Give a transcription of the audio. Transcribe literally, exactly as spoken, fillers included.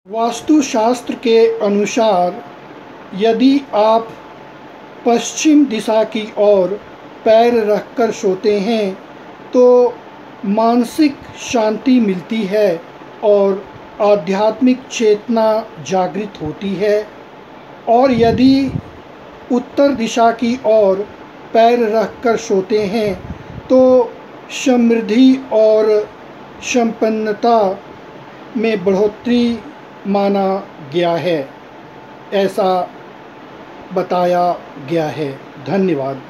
वास्तुशास्त्र के अनुसार यदि आप पश्चिम दिशा की ओर पैर रखकर सोते हैं तो मानसिक शांति मिलती है और आध्यात्मिक चेतना जागृत होती है, और यदि उत्तर दिशा की ओर पैर रखकर सोते हैं तो समृद्धि और संपन्नता में बढ़ोतरी माना गया है, ऐसा बताया गया है। धन्यवाद।